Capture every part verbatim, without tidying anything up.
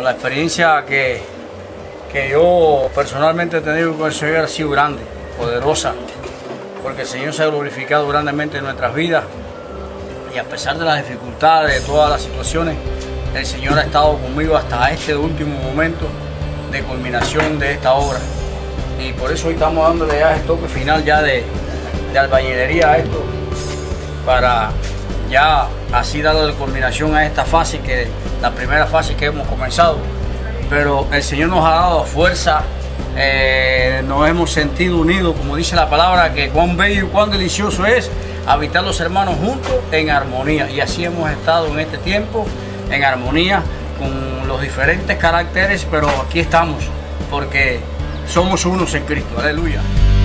la experiencia que, que yo personalmente he tenido con el Señor ha sido grande, poderosa, porque el Señor se ha glorificado grandemente en nuestras vidas y a pesar de las dificultades, de todas las situaciones, el Señor ha estado conmigo hasta este último momento de culminación de esta obra. Y por eso hoy estamos dándole ya el toque final ya de, de albañilería a esto, para ya así darle culminación a esta fase, que la primera fase que hemos comenzado. Pero el Señor nos ha dado fuerza, eh, nos hemos sentido unidos, como dice la palabra, que cuán bello y cuán delicioso es habitar los hermanos juntos en armonía. Y así hemos estado en este tiempo, en armonía, con los diferentes caracteres, pero aquí estamos, porque somos unos en Cristo. Aleluya.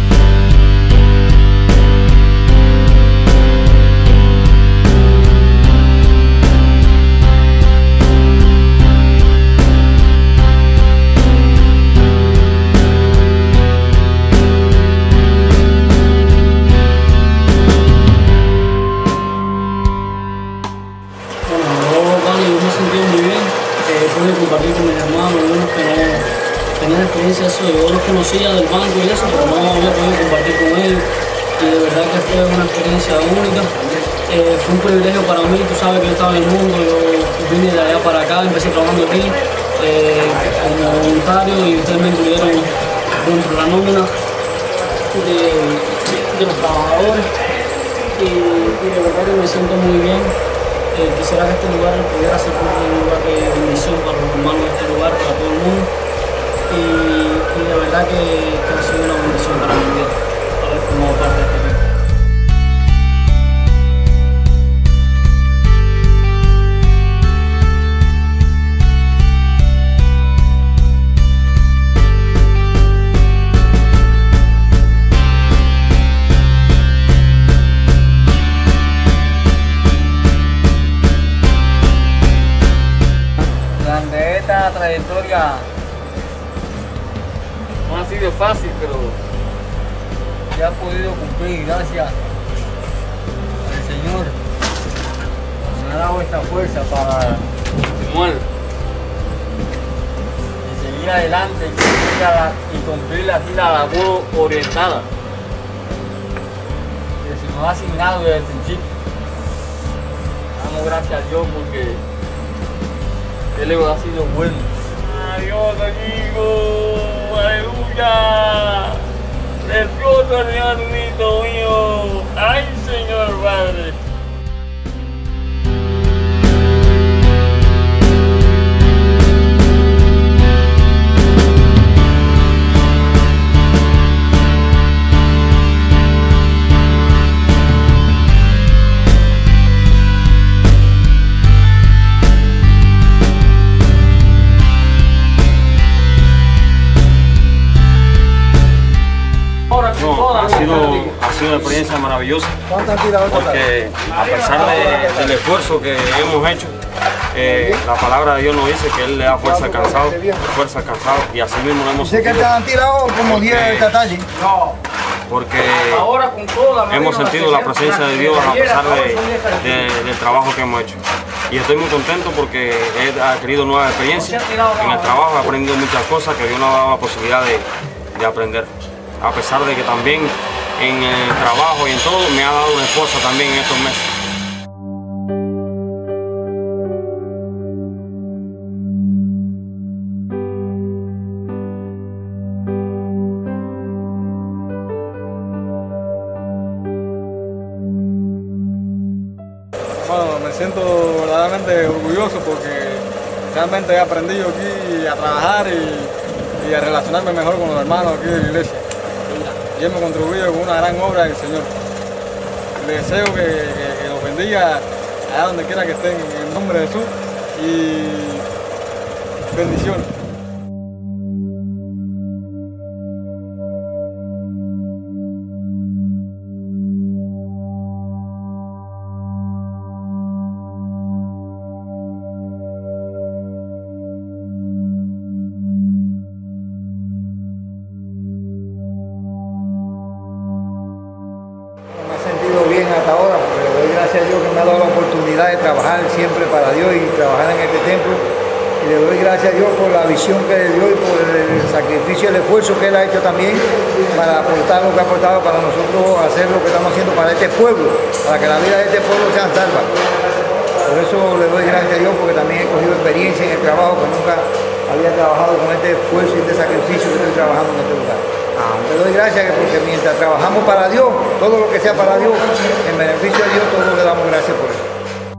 Compartir con mis hermanos, algunos que no tenían experiencia, eso, yo los conocía del banco y eso, pero no había podido compartir con ellos, y de verdad que fue una experiencia única. Eh, fue un privilegio para mí, tú sabes que yo estaba en el mundo, yo vine de allá para acá, empecé trabajando aquí eh, como voluntario, y ustedes me incluyeron dentro de la nómina de, de los trabajadores, y, y de verdad que me siento muy bien. Eh, quisiera que este lugar pudiera ser un lugar de bendición para los hermanos de este lugar, para todo el mundo, y, y de verdad que, que ha sido una bendición para mi vida haber formado parte de este equipo. Esta trayectoria no ha sido fácil, pero ya he podido cumplir gracias al Señor. Me ha dado esta fuerza para continuar y seguir adelante y cumplir la, y cumplir así la labor orientada que se nos ha asignado desde el principio. Damos gracias a Dios porque Él ha sido bueno. Adiós, amigo. Aleluya. Precioso hermanito mío. Ay, Señor Padre. Ha sido, ha sido una experiencia maravillosa, porque a pesar de, del esfuerzo que hemos hecho, eh, la palabra de Dios nos dice que Él le da fuerza al cansado, fuerza al cansado, y así mismo lo hemos sentido. Sé que te han tirado como diez de esta talle. Porque hemos sentido la presencia de Dios a pesar de, de, del trabajo que hemos hecho. Y estoy muy contento porque he adquirido nuevas experiencias en el trabajo, he aprendido muchas cosas que Dios nos ha dado la posibilidad de, de aprender. A pesar de que también en el trabajo y en todo me ha dado una esposa también en estos meses. Bueno, me siento verdaderamente orgulloso porque realmente he aprendido aquí a trabajar y, y a relacionarme mejor con los hermanos aquí de la iglesia. Y hemos contribuido con una gran obra del Señor. Les deseo que, que, que los bendiga allá donde quiera que estén, en el nombre de Jesús, y bendiciones. Bien hasta ahora, pero doy gracias a Dios que me ha dado la oportunidad de trabajar siempre para Dios y trabajar en este templo, Y le doy gracias a Dios por la visión que le dio y por el sacrificio y el esfuerzo que él ha hecho también para aportar lo que ha aportado para nosotros hacer lo que estamos haciendo para este pueblo, para que la vida de este pueblo sea salva. Por eso le doy gracias a Dios porque también he cogido experiencia en el trabajo que nunca había trabajado con este esfuerzo y este sacrificio que estoy trabajando en este lugar. Le doy gracias porque mientras trabajamos para Dios, todo lo que sea para Dios, en beneficio de Dios, todos le damos gracias por eso.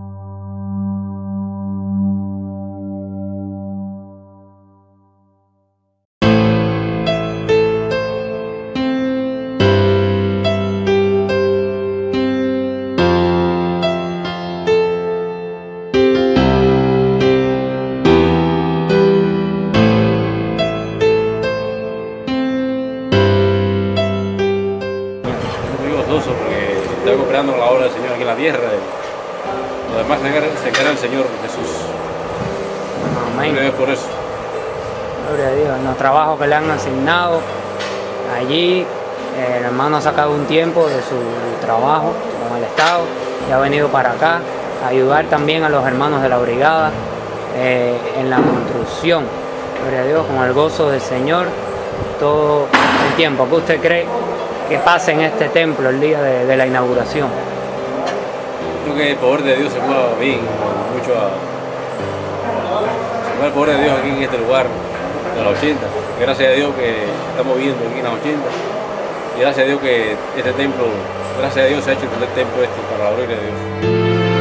Porque estoy cooperando la obra del Señor aquí en la tierra. Lo demás se queda el Señor Jesús. Amén. Gloria a Dios por eso. Gloria a Dios. En los trabajos que le han asignado allí, el hermano ha sacado un tiempo de su trabajo con el Estado y ha venido para acá a ayudar también a los hermanos de la brigada eh, en la construcción. Gloria a Dios, con el gozo del Señor todo el tiempo. ¿Qué usted cree que pase en este templo el día de, de la inauguración? Creo que el poder de Dios se mueva bien, mucho a, se mueve el poder de Dios aquí en este lugar de los ochenta. Gracias a Dios que estamos viendo aquí en los ochenta. Y gracias a Dios que este templo, gracias a Dios se ha hecho el templo este para la gloria de Dios.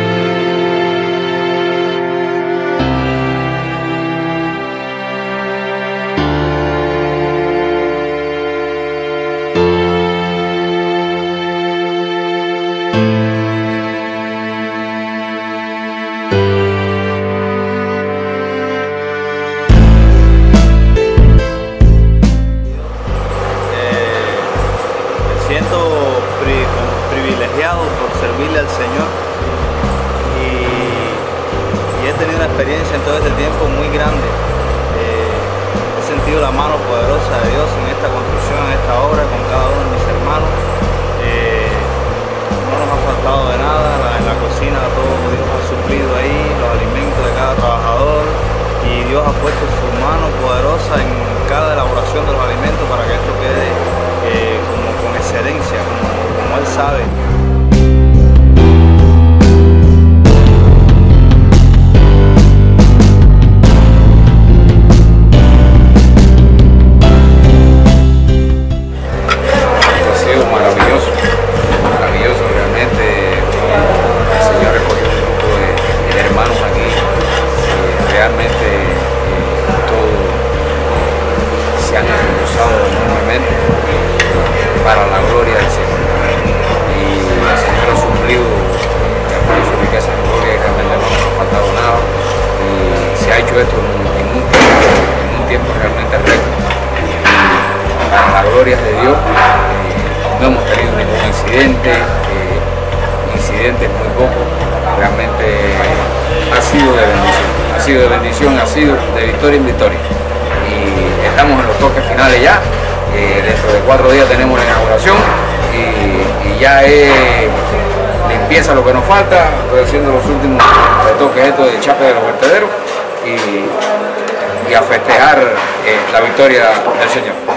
Siento pri privilegiado por servirle al Señor y, y he tenido una experiencia en todo este tiempo muy grande. Eh, he sentido la mano poderosa de Dios en esta construcción, en esta obra, con cada uno de mis hermanos. Eh, no nos ha faltado de nada, la, en la cocina todo Dios ha suplido ahí, los alimentos de cada trabajador, y Dios ha puesto su mano poderosa en cada elaboración de los alimentos para que esto quede eh, como con excelencia, como, como Él sabe. Ha sido maravilloso, maravilloso realmente. El Señor recogió un grupo de, de hermanos aquí, eh, realmente eh, todos se han esforzado enormemente para la gloria del Señor. Y el Señor ha suplido de su riqueza en gloria y realmente no nos ha faltado nada. Y se ha hecho esto en un, en un, tiempo, en un tiempo realmente récord. Y para la gloria de Dios eh, no hemos tenido ningún incidente, eh, incidentes muy pocos. Realmente ha sido de bendición, ha sido de bendición, ha sido de victoria en victoria. Y estamos en los toques finales ya. Eh, dentro de cuatro días tenemos la inauguración y, y ya es limpieza lo que nos falta. Estoy haciendo los últimos retoques estos de chape de los vertederos y, y a festejar eh, la victoria del Señor.